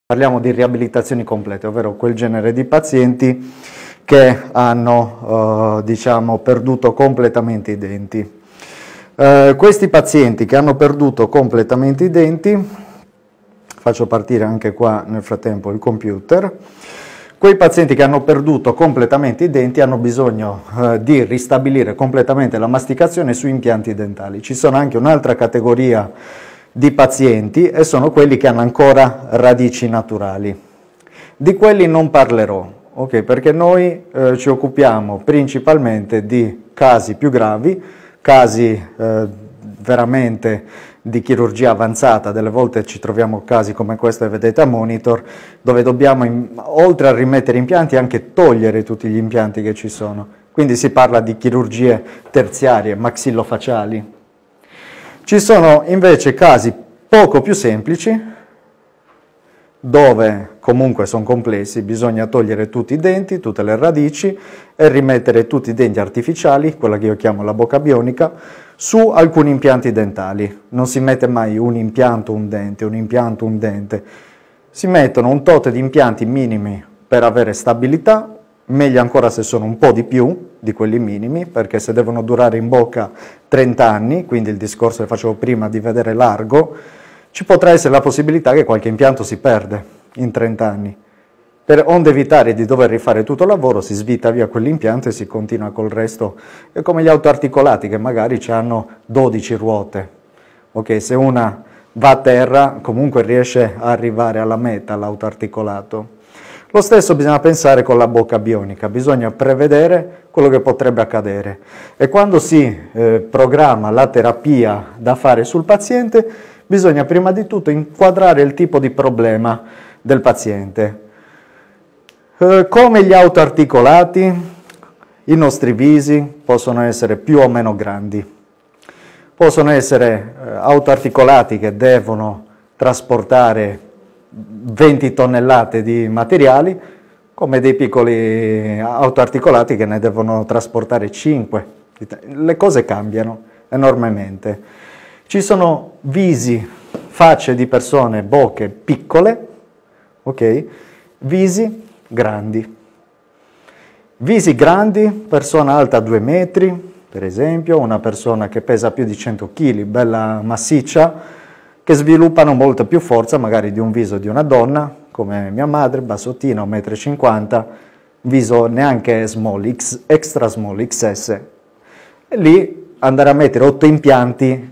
Parliamo di riabilitazioni complete, ovvero quel genere di pazienti che hanno diciamo, perduto completamente i denti. Questi pazienti che hanno perduto completamente i denti, faccio partire anche qua nel frattempo il computer, quei pazienti che hanno perduto completamente i denti hanno bisogno di ristabilire completamente la masticazione su impianti dentali. Ci sono anche un'altra categoria di pazienti e sono quelli che hanno ancora radici naturali. Di quelli non parlerò, okay? Perché noi ci occupiamo principalmente di casi più gravi, casi veramente di chirurgia avanzata. Delle volte ci troviamo casi come questo che vedete a monitor, dove dobbiamo, oltre a rimettere impianti, anche togliere tutti gli impianti che ci sono. Quindi si parla di chirurgie terziarie, maxillofacciali. Ci sono invece casi poco più semplici, dove comunque sono complessi, bisogna togliere tutti i denti, tutte le radici e rimettere tutti i denti artificiali, quella che io chiamo la bocca bionica, su alcuni impianti dentali. Non si mette mai un impianto, un dente, un impianto, un dente. Si mettono un tot di impianti minimi per avere stabilità, meglio ancora se sono un po' di più di quelli minimi, perché se devono durare in bocca 30 anni, quindi il discorso che facevo prima di vedere largo, ci potrà essere la possibilità che qualche impianto si perde in 30 anni. Per onde evitare di dover rifare tutto il lavoro, si svita via quell'impianto e si continua col resto. È come gli autoarticolati che magari hanno 12 ruote. Ok, se una va a terra, comunque riesce a arrivare alla meta l'autoarticolato. Lo stesso bisogna pensare con la bocca bionica, bisogna prevedere quello che potrebbe accadere e quando si programma la terapia da fare sul paziente bisogna prima di tutto inquadrare il tipo di problema del paziente. Come gli autoarticolati, i nostri visi possono essere più o meno grandi, possono essere autoarticolati che devono trasportare 20 tonnellate di materiali, come dei piccoli autoarticolati che ne devono trasportare 5. Le cose cambiano enormemente. Ci sono visi, facce di persone, bocche piccole, ok? Visi grandi. Visi grandi, persona alta 2 metri, per esempio, una persona che pesa più di 100 kg, bella massiccia, che sviluppano molta più forza magari di un viso di una donna, come mia madre, bassottina, 1,50 m, viso neanche small, extra small, XS. E lì andare a mettere 8 impianti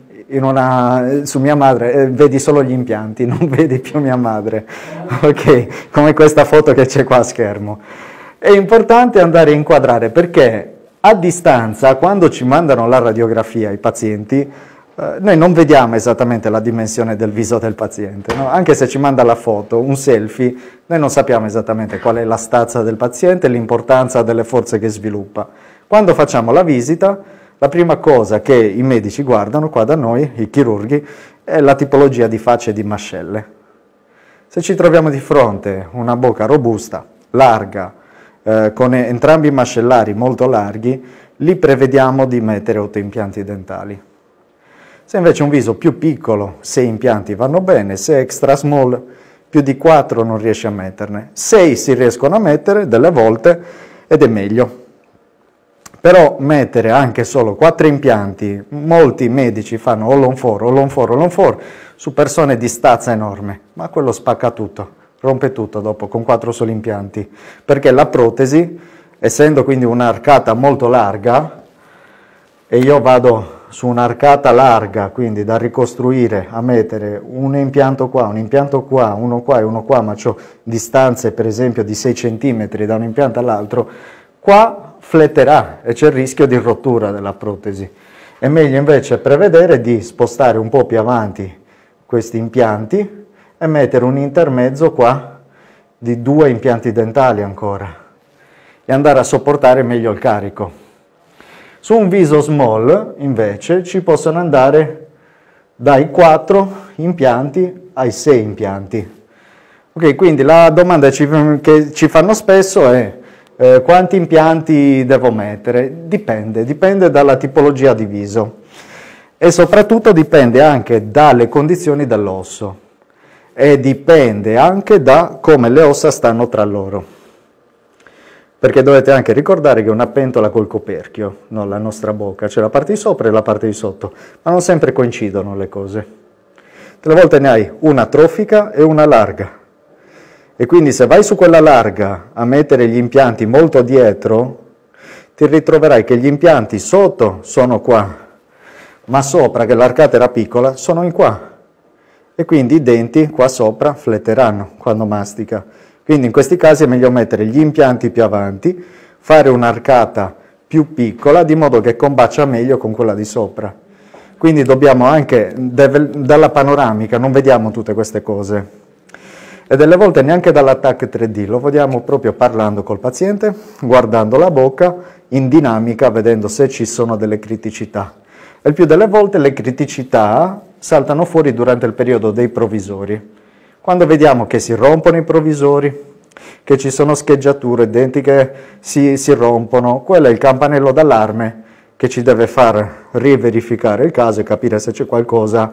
su mia madre, vedi solo gli impianti, non vedi più mia madre, ok? Come questa foto che c'è qua a schermo. È importante andare a inquadrare perché a distanza, quando ci mandano la radiografia i pazienti, noi non vediamo esattamente la dimensione del viso del paziente, no? Anche se ci manda la foto, un selfie, noi non sappiamo esattamente qual è la stazza del paziente e l'importanza delle forze che sviluppa. Quando facciamo la visita, la prima cosa che i medici guardano qua da noi, i chirurghi, è la tipologia di facce e di mascelle. Se ci troviamo di fronte una bocca robusta, larga, con entrambi i mascellari molto larghi, lì prevediamo di mettere 8 impianti dentali. Se invece un viso più piccolo, 6 impianti vanno bene, se extra small, più di 4 non riesce a metterne. 6 si riescono a mettere delle volte ed è meglio. Però mettere anche solo 4 impianti, molti medici fanno all on 4, all on 4, all on 4, su persone di stazza enorme, ma quello spacca tutto, rompe tutto dopo con 4 soli impianti, perché la protesi, essendo quindi un'arcata molto larga, e io vado su un'arcata larga, quindi da ricostruire, a mettere un impianto qua, uno qua e uno qua, ma ho distanze per esempio di 6 cm da un impianto all'altro, qua fletterà e c'è il rischio di rottura della protesi. È meglio invece prevedere di spostare un po' più avanti questi impianti e mettere un intermezzo qua di 2 impianti dentali ancora e andare a sopportare meglio il carico. Su un viso small, invece, ci possono andare dai 4 impianti ai 6 impianti. Ok, quindi la domanda che ci fanno spesso è quanti impianti devo mettere? Dipende dalla tipologia di viso e soprattutto dipende anche dalle condizioni dell'osso. e dipende anche da come le ossa stanno tra loro. Perché dovete anche ricordare che è una pentola col coperchio, no? La nostra bocca, c'è la parte di sopra e la parte di sotto, ma non sempre coincidono le cose. Delle volte ne hai una trofica e una larga. E quindi se vai su quella larga a mettere gli impianti molto dietro, ti ritroverai che gli impianti sotto sono qua, ma sopra, che l'arcata era piccola, sono in qua. E quindi i denti qua sopra fletteranno quando mastica. Quindi in questi casi è meglio mettere gli impianti più avanti, fare un'arcata più piccola, di modo che combacia meglio con quella di sopra. Quindi dobbiamo anche, dalla panoramica, non vediamo tutte queste cose. E delle volte neanche dall'attacco 3D, lo vediamo proprio parlando col paziente, guardando la bocca, in dinamica, vedendo se ci sono delle criticità. E il più delle volte le criticità saltano fuori durante il periodo dei provvisori. Quando vediamo che si rompono i provvisori, che ci sono scheggiature, denti che si rompono, quello è il campanello d'allarme che ci deve far riverificare il caso e capire se c'è qualcosa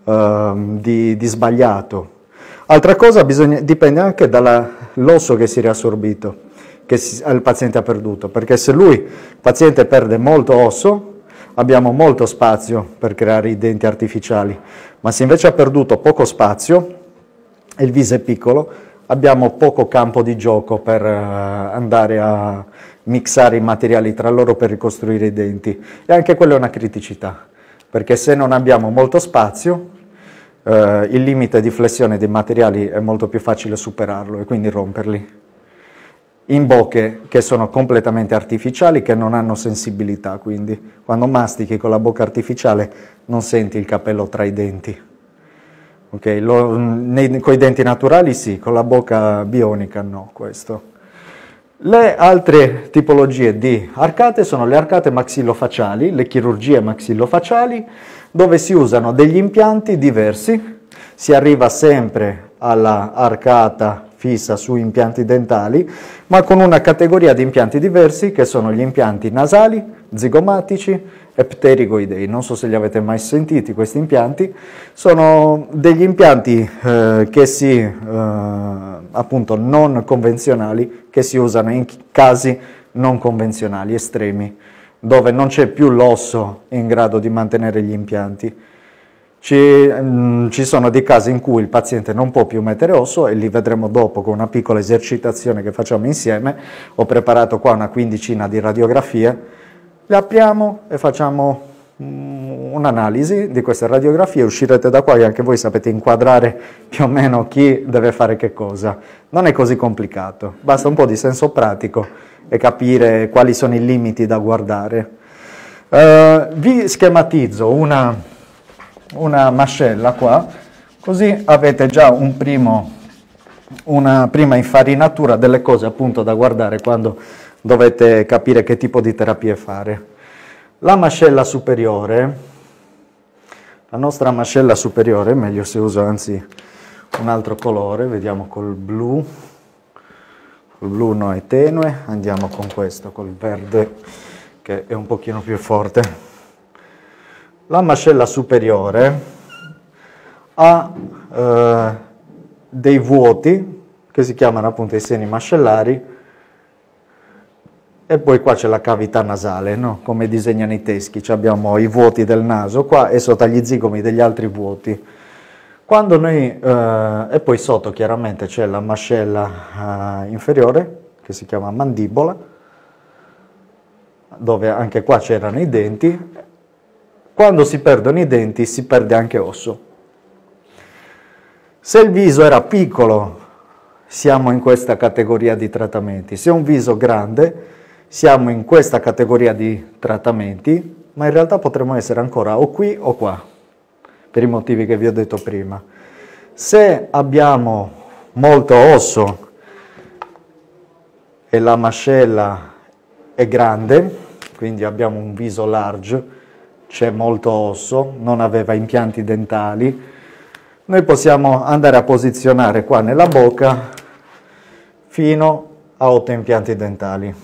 di sbagliato. Altra cosa dipende anche dall'osso che si è riassorbito, che il paziente ha perduto, perché se il paziente perde molto osso, abbiamo molto spazio per creare i denti artificiali, ma se invece ha perduto poco spazio e il viso è piccolo, abbiamo poco campo di gioco per andare a mixare i materiali tra loro per ricostruire i denti. E anche quella è una criticità, perché se non abbiamo molto spazio, il limite di flessione dei materiali è molto più facile superarlo e quindi romperli. In bocche che sono completamente artificiali, che non hanno sensibilità, quindi quando mastichi con la bocca artificiale non senti il capello tra i denti. Okay? Con i denti naturali sì, con la bocca bionica no, questo. Le altre tipologie di arcate sono le arcate maxillofacciali, le chirurgie maxillofacciali, dove si usano degli impianti diversi, si arriva sempre alla arcata fissa su impianti dentali, ma con una categoria di impianti diversi che sono gli impianti nasali, zigomatici e pterigoidei. Non so se li avete mai sentiti questi impianti, sono degli impianti appunto non convenzionali, che si usano in casi non convenzionali, estremi, dove non c'è più l'osso in grado di mantenere gli impianti. Ci sono dei casi in cui il paziente non può più mettere osso e li vedremo dopo con una piccola esercitazione che facciamo insieme. Ho preparato qua una quindicina di radiografie, le apriamo e facciamo un'analisi di queste radiografie, uscirete da qua e anche voi sapete inquadrare più o meno chi deve fare che cosa. Non è così complicato, basta un po' di senso pratico e capire quali sono i limiti da guardare. Vi schematizzo una mascella qua, così avete già una prima infarinatura delle cose appunto da guardare quando dovete capire che tipo di terapie fare. La mascella superiore, la nostra mascella superiore, meglio se uso anzi un altro colore, vediamo col blu no è tenue, andiamo con questo, col verde che è un pochino più forte. La mascella superiore ha dei vuoti che si chiamano appunto i seni mascellari e poi qua c'è la cavità nasale, no? Come disegnano i teschi, abbiamo i vuoti del naso qua e sotto agli zigomi degli altri vuoti. Quando noi, e poi sotto chiaramente c'è la mascella inferiore che si chiama mandibola, dove anche qua c'erano i denti. Quando si perdono i denti si perde anche osso. Se il viso era piccolo siamo in questa categoria di trattamenti, se è un viso grande siamo in questa categoria di trattamenti, ma in realtà potremmo essere ancora o qui o qua, per i motivi che vi ho detto prima. Se abbiamo molto osso e la mascella è grande, quindi abbiamo un viso large, c'è molto osso, non aveva impianti dentali, noi possiamo andare a posizionare qua nella bocca fino a 8 impianti dentali.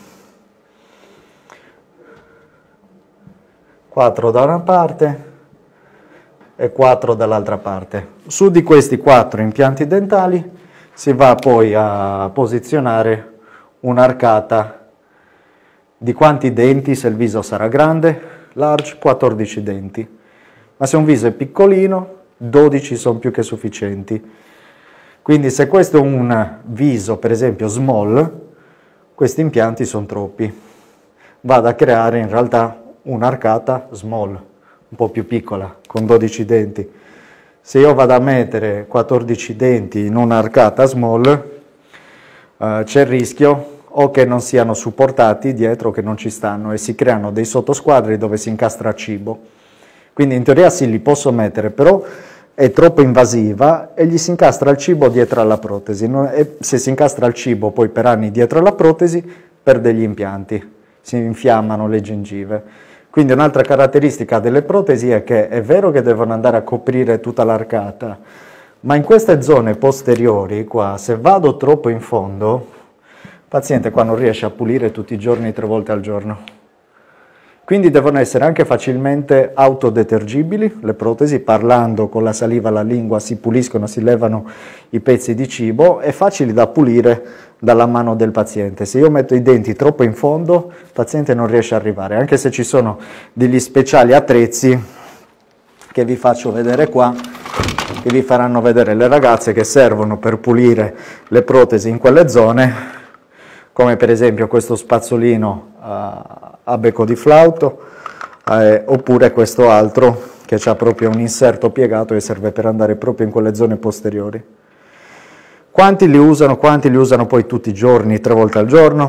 4 da una parte, e 4 dall'altra parte. Su di questi 4 impianti dentali si va poi a posizionare un'arcata di quanti denti, se il viso sarà grande, large, 14 denti, ma se un viso è piccolino, 12 sono più che sufficienti. Quindi se questo è un viso, per esempio, small, questi impianti sono troppi. Vado a creare in realtà un'arcata small, un po' più piccola, con 12 denti. Se io vado a mettere 14 denti in un'arcata small, c'è il rischio o che non siano supportati dietro o che non ci stanno e si creano dei sottosquadri dove si incastra cibo. Quindi in teoria sì, li posso mettere, però è troppo invasiva e gli si incastra il cibo dietro alla protesi. E se si incastra il cibo poi per anni dietro alla protesi, perde gli impianti, si infiammano le gengive. Quindi un'altra caratteristica delle protesi è che è vero che devono andare a coprire tutta l'arcata, ma in queste zone posteriori qua, se vado troppo in fondo, il paziente qua non riesce a pulire tutti i giorni 3 volte al giorno. Quindi devono essere anche facilmente autodetergibili, le protesi, parlando con la saliva alla lingua si puliscono, si levano i pezzi di cibo e facili da pulire dalla mano del paziente. Se io metto i denti troppo in fondo, il paziente non riesce ad arrivare, anche se ci sono degli speciali attrezzi che vi faccio vedere qua, che vi faranno vedere le ragazze che servono per pulire le protesi in quelle zone, come per esempio questo spazzolino a becco di flauto, oppure questo altro che ha proprio un inserto piegato e serve per andare proprio in quelle zone posteriori. Quanti li usano poi tutti i giorni, 3 volte al giorno?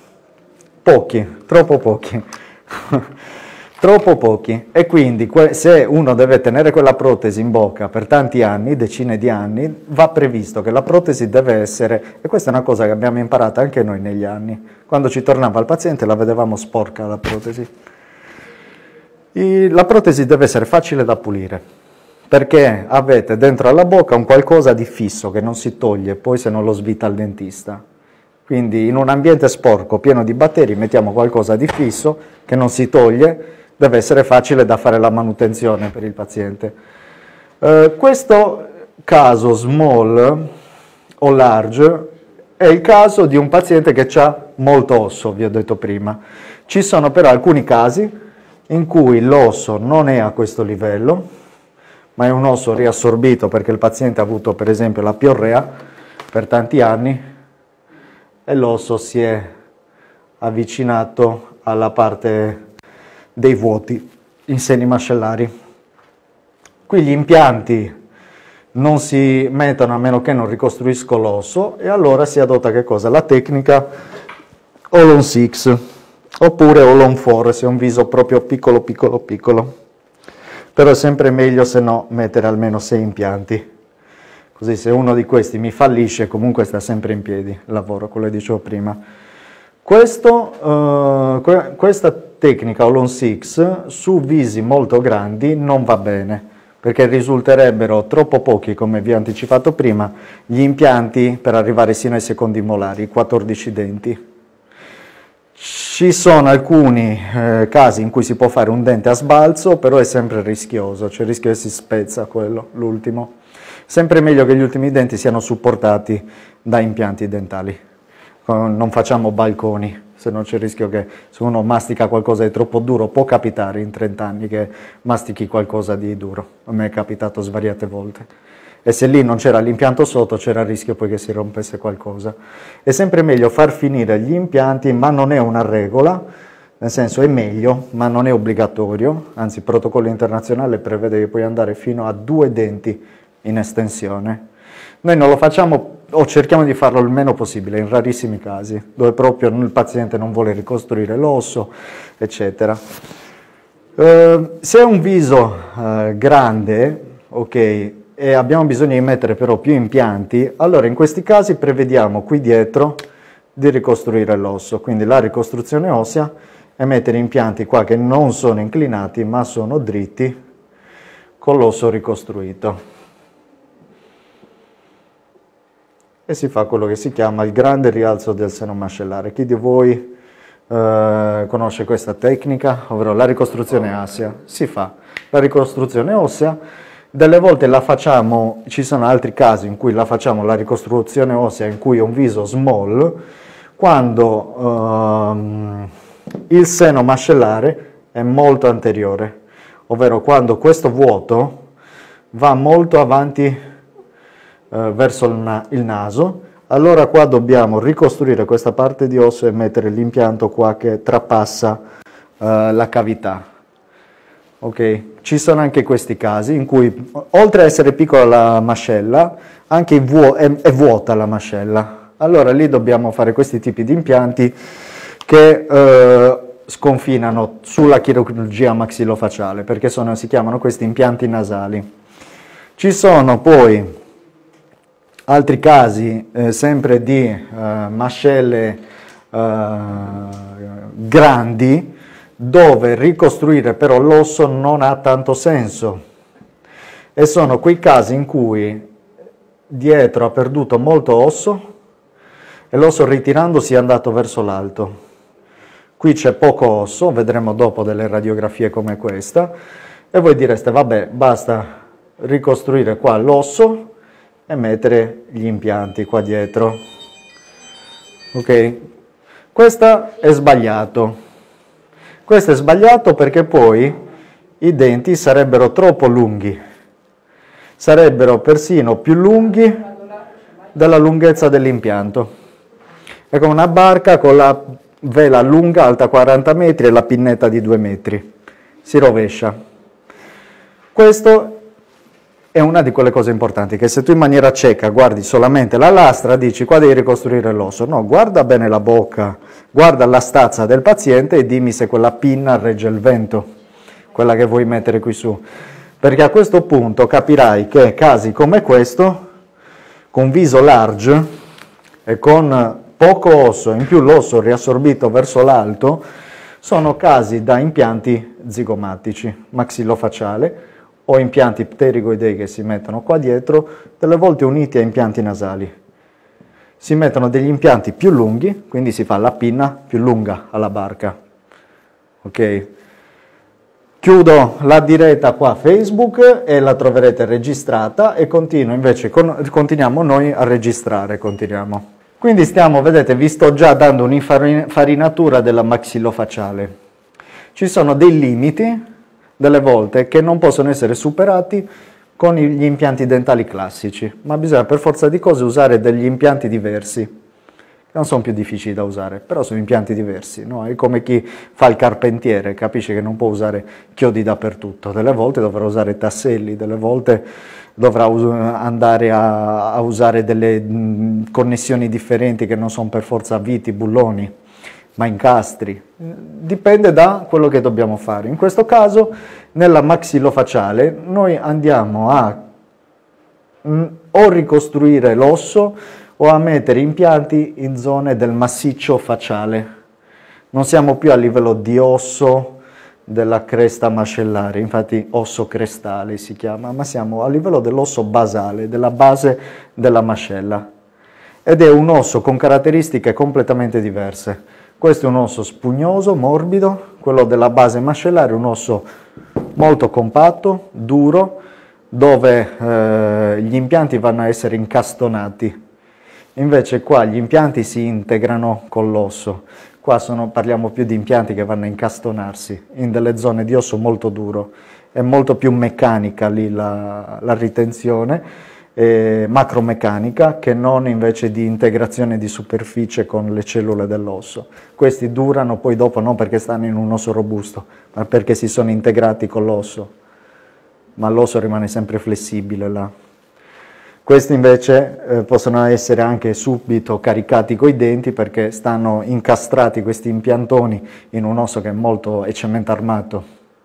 Pochi, troppo pochi. Troppo pochi, e quindi se uno deve tenere quella protesi in bocca per tanti anni, decine di anni, va previsto che la protesi deve essere, e questa è una cosa che abbiamo imparato anche noi negli anni, quando ci tornava il paziente la vedevamo sporca la protesi. La protesi deve essere facile da pulire, perché avete dentro alla bocca un qualcosa di fisso che non si toglie poi se non lo svita il dentista. Quindi in un ambiente sporco, pieno di batteri, mettiamo qualcosa di fisso che non si toglie, deve essere facile da fare la manutenzione per il paziente. Questo caso small o large è il caso di un paziente che ha molto osso, vi ho detto prima. Ci sono però alcuni casi in cui l'osso non è a questo livello, ma è un osso riassorbito perché il paziente ha avuto per esempio la piorrea per tanti anni e l'osso si è avvicinato alla parte dei vuoti in seni mascellari. Qui gli impianti non si mettono a meno che non ricostruisco l'osso e allora si adotta che cosa? La tecnica All-on 6 oppure All-on 4 se è un viso proprio piccolo piccolo piccolo, però è sempre meglio se no mettere almeno 6 impianti, così se uno di questi mi fallisce comunque sta sempre in piedi il lavoro, quello che dicevo prima. Questa tecnica All-on 6 su visi molto grandi non va bene, perché risulterebbero troppo pochi, come vi ho anticipato prima, gli impianti per arrivare sino ai secondi molari, 14 denti. Ci sono alcuni casi in cui si può fare un dente a sbalzo, però è sempre rischioso, c'è il rischio che si spezza quello, l'ultimo. Sempre meglio che gli ultimi denti siano supportati da impianti dentali. Non facciamo balconi, se no c'è il rischio che se uno mastica qualcosa di troppo duro, può capitare in 30 anni che mastichi qualcosa di duro, a me è capitato svariate volte, e se lì non c'era l'impianto sotto c'era il rischio poi che si rompesse qualcosa. È sempre meglio far finire gli impianti, ma non è una regola, nel senso è meglio, ma non è obbligatorio, anzi il protocollo internazionale prevede che puoi andare fino a 2 denti in estensione. Noi non lo facciamo o cerchiamo di farlo il meno possibile, in rarissimi casi, dove proprio il paziente non vuole ricostruire l'osso, eccetera. Se è un viso grande, ok, e abbiamo bisogno di mettere però più impianti, allora in questi casi prevediamo qui dietro di ricostruire l'osso, quindi la ricostruzione ossea e mettere impianti qua che non sono inclinati ma sono dritti con l'osso ricostruito. E si fa quello che si chiama il grande rialzo del seno mascellare. Chi di voi conosce questa tecnica, ovvero la ricostruzione ossea? Si fa la ricostruzione ossea Delle volte la facciamo, ci sono altri casi in cui la facciamo la ricostruzione ossea in cui è un viso small, quando il seno mascellare è molto anteriore, ovvero quando questo vuoto va molto avanti verso il naso. Allora qua dobbiamo ricostruire questa parte di osso e mettere l'impianto qua che trapassa la cavità. Ok, ci sono anche questi casi in cui, oltre a essere piccola la mascella, anche è vuota la mascella. Allora lì dobbiamo fare questi tipi di impianti che sconfinano sulla chirurgia maxillofacciale, perché si chiamano questi impianti nasali. Ci sono poi altri casi, sempre di mascelle grandi, dove ricostruire però l'osso non ha tanto senso. E sono quei casi in cui dietro ha perduto molto osso e l'osso ritirandosi è andato verso l'alto. Qui c'è poco osso, vedremo dopo delle radiografie come questa, e voi direste, vabbè, basta ricostruire qua l'osso e mettere gli impianti qua dietro. Ok? Questo è sbagliato. Questo è sbagliato perché poi i denti sarebbero troppo lunghi. Sarebbero persino più lunghi della lunghezza dell'impianto. È come una barca con la vela lunga, alta 40 metri e la pinnetta di 2 metri. Si rovescia. Questo è una di quelle cose importanti, che se tu in maniera cieca guardi solamente la lastra, dici qua devi ricostruire l'osso. No, guarda bene la bocca, guarda la stazza del paziente e dimmi se quella pinna regge il vento, quella che vuoi mettere qui su. Perché a questo punto capirai che casi come questo, con viso large e con poco osso, in più l'osso riassorbito verso l'alto, sono casi da impianti zigomatici, maxillofacciale, o impianti pterigoidei che si mettono qua dietro, delle volte uniti a impianti nasali. Si mettono degli impianti più lunghi, quindi si fa la pinna più lunga alla barca. Ok? Chiudo la diretta qua a Facebook e la troverete registrata e continuiamo noi a registrare, continuiamo. Quindi vedete, vi sto già dando un'infarinatura della maxillofacciale. Ci sono dei limiti, delle volte, che non possono essere superati con gli impianti dentali classici, ma bisogna per forza di cose usare degli impianti diversi, che non sono più difficili da usare, però sono impianti diversi, no? È come chi fa il carpentiere, capisce che non può usare chiodi dappertutto, delle volte dovrà usare tasselli, delle volte dovrà andare a usare delle connessioni differenti che non sono per forza viti, bulloni, ma incastri. Dipende da quello che dobbiamo fare. In questo caso, nella maxillofacciale, noi andiamo a o ricostruire l'osso o a mettere impianti in zone del massiccio facciale. Non siamo più a livello di osso della cresta mascellare, infatti osso crestale si chiama, ma siamo a livello dell'osso basale, della base della mascella. Ed è un osso con caratteristiche completamente diverse. Questo è un osso spugnoso, morbido, quello della base mascellare è un osso molto compatto, duro, dove gli impianti vanno a essere incastonati. Invece qua gli impianti si integrano con l'osso. Qua parliamo più di impianti che vanno a incastonarsi in delle zone di osso molto duro. È molto più meccanica lì la ritenzione, macromeccanica, che non invece di integrazione di superficie con le cellule dell'osso. Questi durano poi dopo non perché stanno in un osso robusto, ma perché si sono integrati con l'osso, ma l'osso rimane sempre flessibile là. Questi invece possono essere anche subito caricati coi denti perché stanno incastrati questi impiantoni in un osso che è cemento armato.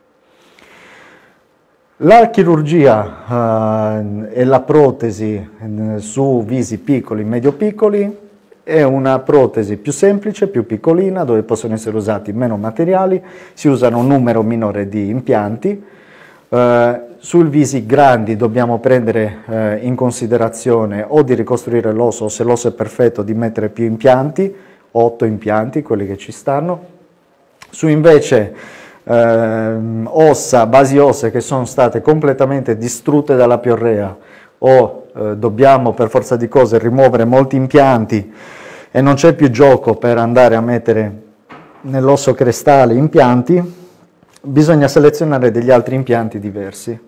La chirurgia e la protesi su visi piccoli, medio-piccoli, è una protesi più semplice, più piccolina, dove possono essere usati meno materiali, si usano un numero minore di impianti. Sui visi grandi dobbiamo prendere in considerazione o di ricostruire l'osso, o se l'osso è perfetto di mettere più impianti, 8 impianti, quelli che ci stanno. Su invece ossa, basi ossee che sono state completamente distrutte dalla piorrea o dobbiamo per forza di cose rimuovere molti impianti e non c'è più gioco per andare a mettere nell'osso crestale impianti, bisogna selezionare degli altri impianti diversi.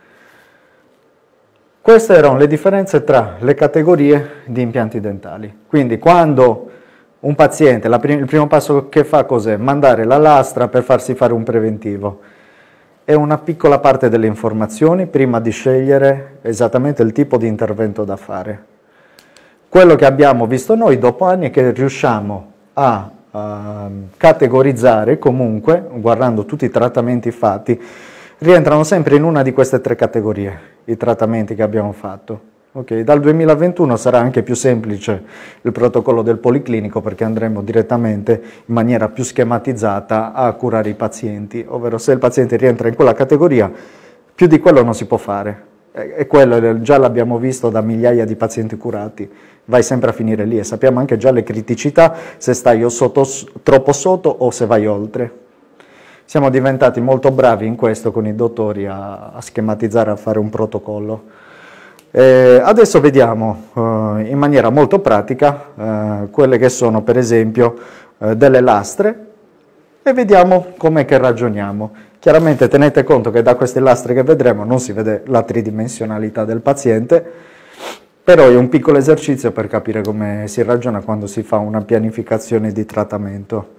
Queste erano le differenze tra le categorie di impianti dentali. Quindi quando un paziente, il primo passo che fa cos'è? Mandare la lastra per farsi fare un preventivo. È una piccola parte delle informazioni prima di scegliere esattamente il tipo di intervento da fare. Quello che abbiamo visto noi dopo anni è che riusciamo a categorizzare comunque, guardando tutti i trattamenti fatti, rientrano sempre in una di queste tre categorie, i trattamenti che abbiamo fatto. Okay, dal 2021 sarà anche più semplice il protocollo del policlinico perché andremo direttamente in maniera più schematizzata a curare i pazienti, ovvero se il paziente rientra in quella categoria, più di quello non si può fare. E quello già l'abbiamo visto da migliaia di pazienti curati, vai sempre a finire lì e sappiamo anche già le criticità se stai o troppo sotto o se vai oltre. Siamo diventati molto bravi in questo con i dottori a schematizzare, a fare un protocollo. Adesso vediamo in maniera molto pratica quelle che sono per esempio delle lastre e vediamo com'è che ragioniamo. Chiaramente tenete conto che da queste lastre che vedremo non si vede la tridimensionalità del paziente, però è un piccolo esercizio per capire come si ragiona quando si fa una pianificazione di trattamento.